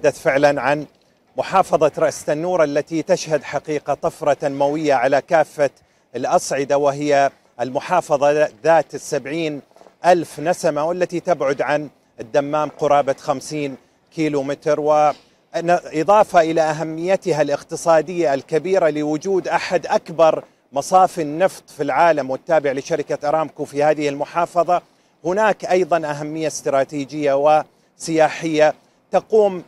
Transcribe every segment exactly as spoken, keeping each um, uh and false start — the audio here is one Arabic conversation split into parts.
نتحدث فعلا عن محافظة رأس تنورة التي تشهد حقيقة طفرة تنموية على كافة الأصعدة، وهي المحافظة ذات السبعين ألف نسمة والتي تبعد عن الدمام قرابة خمسين كيلو متر، وإضافة إلى أهميتها الاقتصادية الكبيرة لوجود أحد أكبر مصافي النفط في العالم والتابع لشركة أرامكو في هذه المحافظة. هناك أيضا أهمية استراتيجية وسياحية. تقوم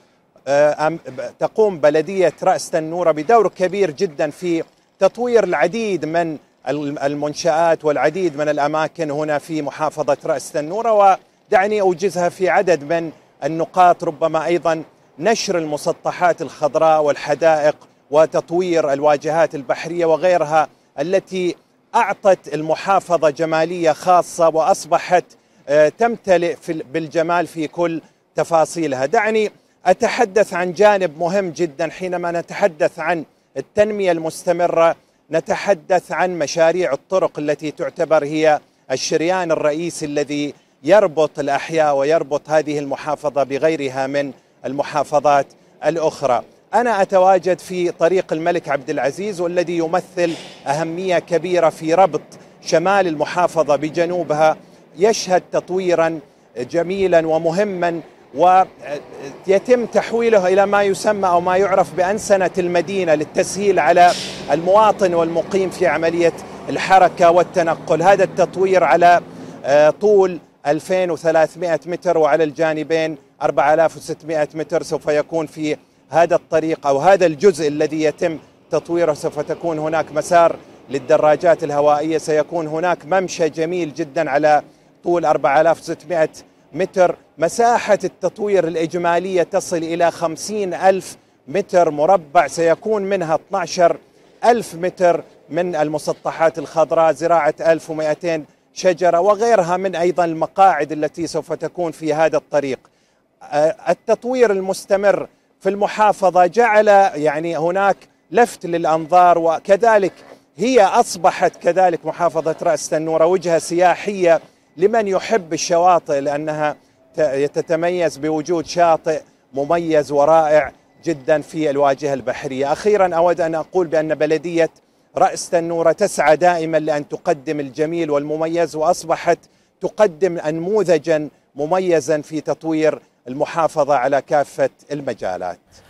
تقوم بلدية رأس تنورة بدور كبير جدا في تطوير العديد من المنشآت والعديد من الأماكن هنا في محافظة رأس تنورة، ودعني أوجزها في عدد من النقاط، ربما أيضا نشر المسطحات الخضراء والحدائق وتطوير الواجهات البحرية وغيرها التي أعطت المحافظة جمالية خاصة وأصبحت تمتلئ بالجمال في كل تفاصيلها. دعني أتحدث عن جانب مهم جدا. حينما نتحدث عن التنمية المستمرة نتحدث عن مشاريع الطرق التي تعتبر هي الشريان الرئيسي الذي يربط الأحياء ويربط هذه المحافظة بغيرها من المحافظات الأخرى. أنا أتواجد في طريق الملك عبد العزيز، والذي يمثل أهمية كبيرة في ربط شمال المحافظة بجنوبها، يشهد تطويرا جميلا ومهما، ويتم تحويله إلى ما يسمى أو ما يعرف بأنسنة المدينة للتسهيل على المواطن والمقيم في عملية الحركة والتنقل. هذا التطوير على طول ألفين وثلاثمئة متر وعلى الجانبين أربعة آلاف وستمئة متر سوف يكون في هذا الطريق أو هذا الجزء الذي يتم تطويره. سوف تكون هناك مسار للدراجات الهوائية، سيكون هناك ممشى جميل جدا على طول أربعة آلاف وستمئة متر. مساحة التطوير الإجمالية تصل إلى خمسين ألف متر مربع، سيكون منها اثني عشر ألف متر من المسطحات الخضراء، زراعة ألف ومئتين شجرة وغيرها من أيضا المقاعد التي سوف تكون في هذا الطريق. التطوير المستمر في المحافظة جعل يعني هناك لفت للأنظار، وكذلك هي أصبحت كذلك محافظة رأس تنورة وجهة سياحية لمن يحب الشواطئ، لأنها تتميز بوجود شاطئ مميز ورائع جدا في الواجهة البحرية. أخيرا أود أن أقول بأن بلدية رأس تنورة تسعى دائما لأن تقدم الجميل والمميز، وأصبحت تقدم نموذجا مميزا في تطوير المحافظة على كافة المجالات.